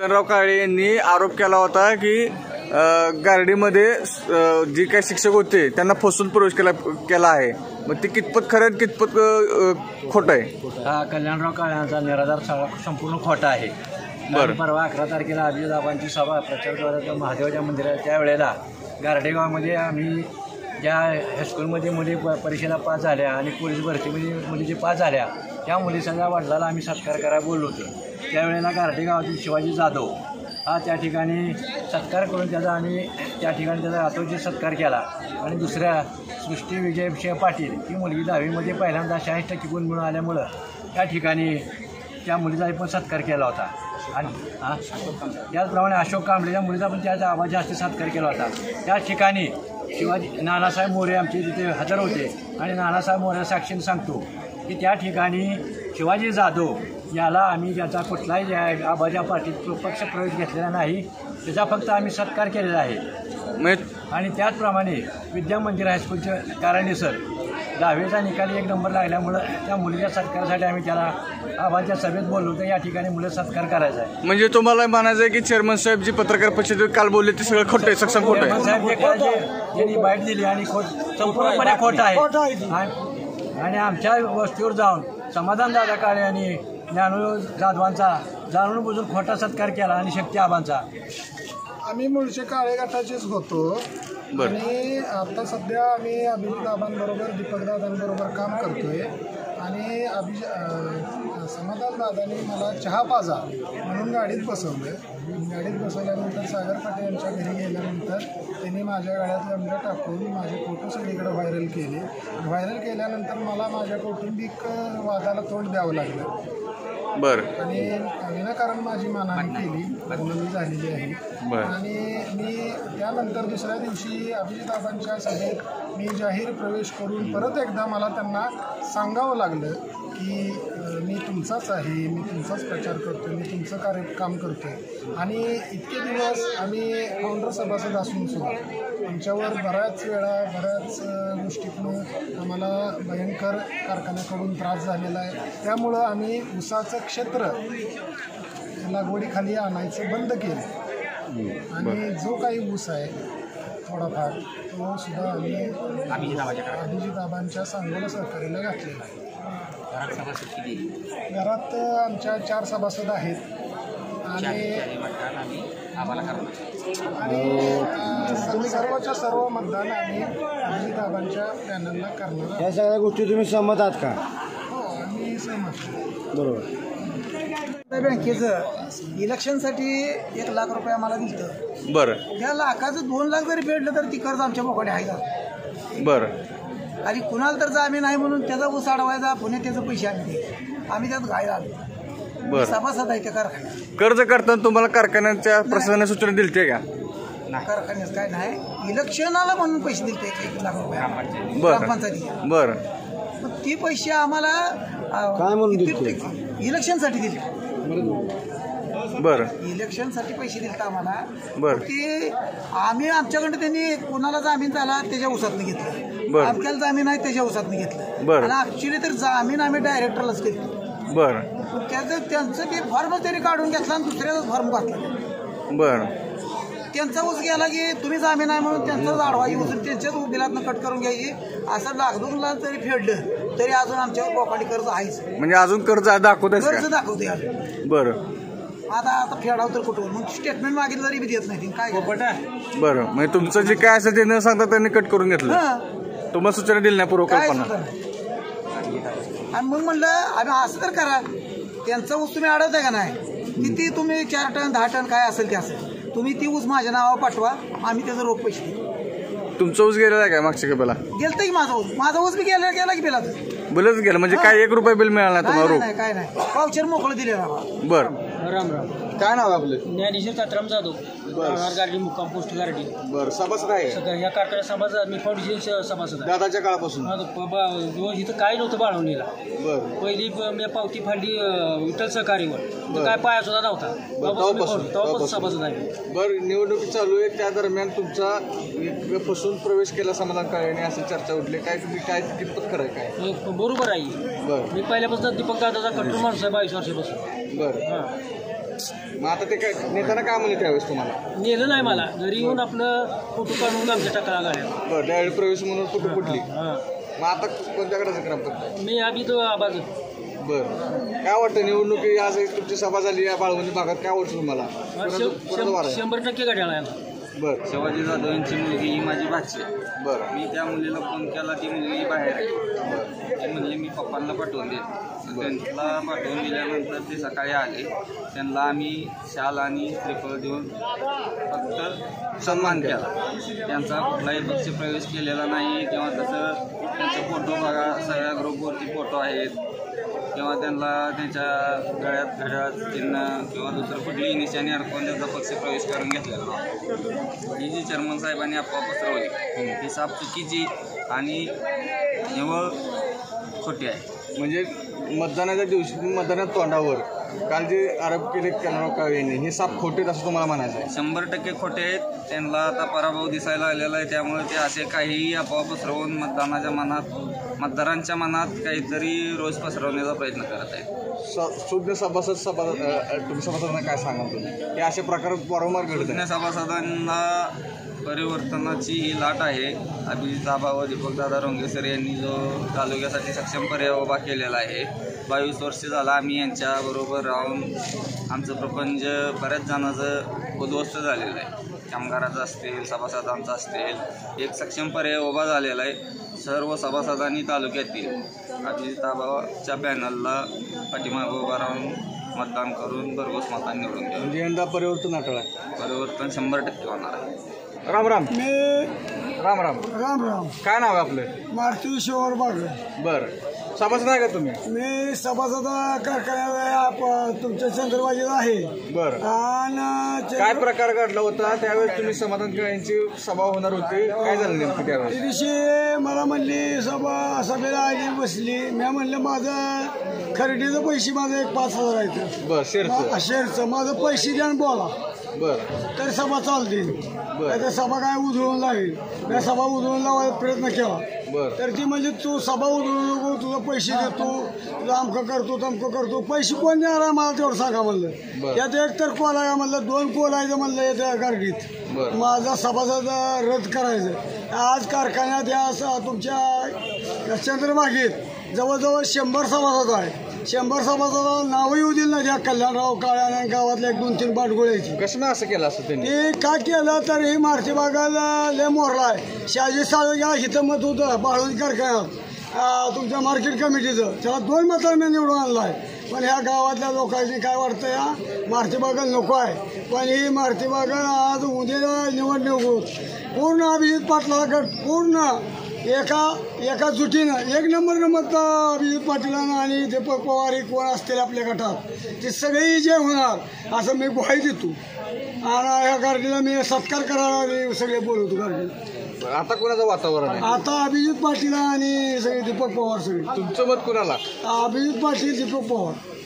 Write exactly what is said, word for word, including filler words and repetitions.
कल्याणराव काळे यांनी आरोप केला होता की गार्डीमध्ये जे काही शिक्षक होते त्यांना फसवून प्रवेश केला केला आहे, मग ते कितपत खरं कितपत खोटं आहे? हा कल्याणराव काळ्यांचा निराधार संपूर्ण खोटा आहे. बरं. परवा अकरा तारखेला अभिजितबाबांची सभा प्रचारद्वारा महादेवाच्या मंदिरात त्यावेळेला गारडेगावमध्ये आम्ही ज्या हायस्कूलमध्ये मुली परीक्षेला पास झाल्या आणि पोलीस भरतीमध्ये मुली जे पास झाल्या त्या मुलीसंगा वडिलाला आम्ही सत्कार करायला बोललो होतो. त्यावेळेला गारडेगावातील शिवाजी जाधव हा त्या ठिकाणी सत्कार करून त्याचा आम्ही त्या ठिकाणी त्याचा आतोची सत्कार केला. आणि दुसऱ्या सृष्टी विजय पाटील ही मुलगी दहावीमध्ये पहिल्यांदा शहाऐंशी टक्के गुण मिळून आल्यामुळं त्या ठिकाणी त्या मुलीचा पण सत्कार केला होता. आणि हां त्याचप्रमाणे अशोक कांबळेच्या मुलीचा पण त्याच्या आवाजा हस्ते सत्कार केला होता. त्याच ठिकाणी शिवाजी नानासाहेब मोरे आमचे तिथे हजर होते आणि नानासाहेब मोरे साक्षीने सांगतो की त्या ठिकाणी शिवाजी जाधव याला आम्ही ज्याचा कुठलाही आबाजा पार्टीत पक्ष प्रवेश घेतलेला नाही, त्याचा फक्त आम्ही सत्कार केलेला आहे. आणि त्याचप्रमाणे विद्या मंदिर हायस्कूलचे कारंडे सर दहावीचा निकाली एक नंबर लागल्यामुळं त्या मुलीच्या सत्कारासाठी आम्ही त्याला आबाच्या सभेत बोललो होतो. या ठिकाणी मुलं सत्कार करायचा आहे. म्हणजे तुम्हाला म्हणायचं आहे की चेअरमन साहेब जी पत्रकार परिषदेत काल बोलले ते सगळं खोटं आहे, सक्षम खोटं आहे? साहेब जे काल ज्यांनी बाईट दिली आणि खोट संपूर्णपणे खोटं आहे. आणि आमच्या वस्तीवर जाऊन समाधान दादा काळे आणि ज्ञानू जाधवांचा जाणून बुजून खोटा सत्कार केला आणि शक्ती आबांचा. आम्ही मूळचे काळे गटाचेच होतो आणि आता सध्या आम्ही अभिजितदादांबरोबर दीपकदादांबरोबर काम करतोय. आणि अभि समाधान दादांनी मला चहा पाजा म्हणून गाडीत बसवलं. गाडीत बसवल्यानंतर सागर पाटील यांच्या घरी गेल्यानंतर त्यांनी माझ्या गाड्यात लंड टाकून माझे फोटो सगळीकडे व्हायरल केले. व्हायरल केल्यानंतर मला माझ्या कौटुंबिक वादाला तोंड द्यावं लागलं. बरं. आणि विनाकारण माझी मानहानी केली बदनामी झालेली आहे. आणि मी त्यानंतर दुसऱ्या दिवशी अभिजितदादांच्या सभेत मी जाहीर प्रवेश करून परत एकदा मला त्यांना सांगावं लागलं की मी तुमचाच आहे, मी तुमचाच प्रचार करतो, मी तुमचं कार्य काम करतो. आणि इतके दिवस आम्ही फाउंडर सभासद असून सुद्धा आमच्यावर बऱ्याच वेळा बऱ्याच गोष्टीतून आम्हाला भयंकर कारखान्याकडून त्रास झालेला आहे. त्यामुळं आम्ही ऊसाचं क्षेत्र लागवडीखाली आणायचं बंद केलं. आणि जो काही ऊस आहे थोडाफार तो सुद्धा आम्ही अभिजितदादांच्या सांगोला सहकार्याला घातलेला आहे. घरात आमच्या चार सभासद आहेत आणि आणि सर्वच्या सर्व मतदान आम्ही अभिजितदादांच्या पॅनलला करणार. या सगळ्या गोष्टी तुम्ही सहमत आहात का? हो, आम्ही सहमत. बरोबर. बँकेचं इलेक्शनसाठी एक लाख रुपये आम्हाला दिलं. बरं. त्या लाखाचं दोन लाख जरी फेडलं तर ती कर्ज आमच्या मोकडे आहे. बरं. आणि कुणाला तर आम्ही नाही म्हणून त्याचा ऊस अडवायचा, पुणे त्याचे पैसे आम्ही द्यायचे. आम्ही त्यात घाय आलो. बरं. सभासद आहे त्या कारखान्यात. कर्ज करताना तुम्हाला कारखान्याच्या प्रशासनाने सूचना दिली ते का? कारखान्यात काय नाही, इलेक्शनाला म्हणून पैसे दिले एक लाख रुपये ग्रामपंचायती. बरं. ती पैसे आम्हाला काय म्हणून दिले? इलेक्शनसाठी दिले. बरं. इलेक्शनसाठी पैसे दिले आम्हाला. बरं. ते आम्ही आमच्याकडे त्यांनी कोणाला जामीन झाला त्याच्या उसातनं घेतलं, आमच्याला जामीन आहे त्याच्या उसातनं घेतलं. बरं. आणि ऍक्च्युली तर जामीन आम्ही डायरेक्टरलाच केली. बरं. त्याचं त्यांचं ते फॉर्म त्यांनी काढून घेतला आणि दुसऱ्याच फॉर्म घातला. बरं. त्यांचा ऊस गेला की तुम्ही जामीन आहे म्हणून त्यांचाच आडवाई उचलून त्यांच्याच बिलातनं कट करून घ्यायची. असं लाख दोन लाख जरी फेडलं तरी अजून आमच्यावर बोकाडी कर्ज आहेच. म्हणजे अजून कर्ज दाखवत कर्ज दाखवते अजून. बरं. आता आता फेडावं तर कुठं मग स्टेटमेंट मागितलं तरी बी देत नाही काय. बरं. म्हणजे तुमचं जे काय असेल ते न सांगता त्यांनी कट करून घेतलं. तुम्हाला सूचना दिली नाही पूर्वकल्पना? आणि मग म्हणलं आम्ही असं तर करा, त्यांचा ऊस तुम्ही अडवताय का नाही, किती तुम्ही चार टन दहा टन काय असेल ते असेल, तुम्ही ती ऊस माझ्या नावावर पाठवा, आम्ही त्याचं रोख पैसे देऊ. तुमचा ऊस गेलेला आहे काय मागच्या कपेला? गेलतं की माझा ऊस माझा ऊस बी गेला गेला की बिलात बिलच गेलं. म्हणजे काय एक रुपये बिल मिळाला नाही तुम्हाला? नाही काय नाही, पावशेर मोकळं दिलेला. बरं. राम राम. काय नाव आपलं? ज्ञानेश्वर तात्राम जाधव, गारडी मुक्काम पोस्ट गारडी. बरं. सभासद आहे या कारखान्यात सभासद मी फाउंडेशन सभासद आहे दादाच्या काळापासून. इथं काय नव्हतं बाळवणीला. बरं. पहिली मी पावती फाडली विठ्ठल सहकारीवर, काय पाया सुद्धा नव्हता तेव्हापासून सभासद आहे. बरं. निवडणुकी चालू आहे त्या दरम्यान तुमचा फसून प्रवेश केला समाधान काळेने असं चर्चा उठली, काय तुम्ही काय कितपत खरं काय? बरोबर आहे. बरं. मी पहिल्यापासून दीपक दादाचा कट्टर माणूस आहे बावीस वर्षापासून. बरं. हां. मग आता ते काय नेताना काय म्हणले त्यावेळेस तुम्हाला? नेलं नाही मला, घरी येऊन आपलं फोटो काढून आमच्या टाकायला गाड्या. बरं, डायरेक्ट प्रवेश म्हणून कुठं कुठली? हां, मग आता कोणत्याकडे ग्रामपंचायत? मी आधी तो आबाज. बरं, काय वाटतं निवडणुकी आज तुमची सभा झाली या बाळवंडी भागात, काय वाटतं तुम्हाला? कोणाचं वार आहे? शंभर टक्के गाड्या आहे. बरं, शिवाजी जाधव यांची मुलगी ही माझी भाची आहे. बरं, मी त्या मुलीला फोन केला, ती मुलगी बाहेर आहे. ती म्हणली मी पप्पांना पाठवून देते. त्यांना पाठवून दिल्यानंतर ते सकाळी आले. त्यांना आम्ही शाल आणि श्रीफळ देऊन फक्त सन्मान केला. त्यांचा कुठलाही पक्ष प्रवेश केलेला नाही किंवा तसं त्यांचे फोटो बघा, सगळ्या ग्रुपवरती फोटो आहेत किंवा त्यांना त्यांच्या गळ्यात घड्याळ चिन्ह किंवा दुसरं कुठलीही निशाणी अडकवून त्यांचा पक्ष प्रवेश करून घेतलेला नव्हता. ही जी चेअरमन साहेबांनी अफवा पसरवली ही साफ चुकीची आणि निव्वळ खोटी आहे. म्हणजे मतदानाच्या दिवशी मतदानाच्या तोंडावर काल जे आरोप केले कॅनराव काळे यांनी हे साप खोटे असं तुम्हाला म्हणायचं आहे? शंभर टक्के खोटे आहेत. त्यांना आता पराभव दिसायला आलेला आहे, त्यामुळे ते असे काहीही अफवा पसरवून मतदानाच्या मनात मतदारांच्या मनात काहीतरी रोज पसरवण्याचा प्रयत्न करत आहेत. सुज्ञ सभासद सभा तुम्ही सभासदांना काय सांगाल तुम्ही? हे अशा प्रकार वारंवार घडत सुज्ञ सभासदांना परिवर्तनाची ही लाट आहे. अभिजित आबा व दीपकदादा रोंगेसर यांनी जो तालुक्यासाठी सक्षम पर्याय उभा केलेला आहे, बावीस वर्ष झाला आम्ही यांच्याबरोबर राहून आमचं प्रपंच बऱ्याच जणांचं उद्ध्वस्त झालेलं आहे. कामगाराचं असतील, सभासदांचं असतील, एक सक्षम पर्याय उभा झालेला आहे. सर्व सभासदांनी तालुक्यातील अभिजित आबाच्या पॅनलला पाठीमागे उभा राहून मतदान करून भरघोस मतांनी निवडून द्यावं. म्हणजे यंदा परिवर्तन अटळ आहे? परिवर्तन शंभर टक्के होणार आहे. राम राम. मी राम राम. राम राम. काय नाव आहे आपलं? मारुती शिवर बाग. बरं, सभासद आहे का तुम्ही? मी सभासद कारखान्याला तुमच्या चंद्रबाजीत आहे. बरं, आणि काय प्रकार घडला होता त्यावेळेस? तुम्ही समाधान यांची सभा होणार होती, काय झालं नेमकं त्यावेळेस? त्या दिवशी मला म्हणली सभा सभेला आली बसली. मी म्हणलं माझं खरेदीचं पैसे माझं एक पाच हजार आहेत. बरं, शेअरचं शेअरचं माझं पैसे द्या आणि बोला. बरं, तर सभा चालते. बरं, तर सभा काय उधळून लागेल. मी सभा उधळून लावायचा प्रयत्न केला. बरं, तर ती म्हणजे तू सभा उधळू नको, तुझं पैसे देतो, तुझं अमकं करतो तमकं करतो. पैसे कोण देणार आहे मला तेवढं सांगा म्हणलं. यात एक तर कोल आहे म्हणलं, दोन कोल आहे म्हणलं येत्या गाडीत. बरं, माझा सभासद रद्द करायचं. आज कारखान्यात या तुमच्या चंद्रबागेत जवळजवळ शंभर सभासद आहे. शंभर सभासदाला नावं येऊ दिलं नाही. त्या कल्याणराव काळ्या गावातल्या एक दोन तीन बाटगोळ्याची. कसं असं केलं असं त्यांनी? ते काय केलं तर हे मारुती बागाला लय मोरला आहे. शहाजी साळवेला हिथं मत होतं बाळवंडी कारखान्यात तुमच्या मार्केट कमिटीचं. त्याला दोन मतांनी निवडून आणलं आहे. पण ह्या गावातल्या लोकांनी काय वाटतं या मारुती बागाला नको आहे. पण ही मारुती बागाला आज उद्या निवडणूक पूर्ण अभिजित पाटला गट पूर्ण एका एका जुटीनं एक नंबरनं मत अभिजित पाटीलांना आणि दीपक पवार कोण असतील आपल्या गटात ते सगळी जे होणार असं मी ग्वाही देतो. आणि ह्या गाडीला मी सत्कार करायला सगळे बोलवतो गाडी. आता कोणाचं वातावरण आहे? आता अभिजित पाटील आणि सगळे दीपक पवार सगळे. तुमचं मत कोणाला? अभिजित पाटील दीपक पवार.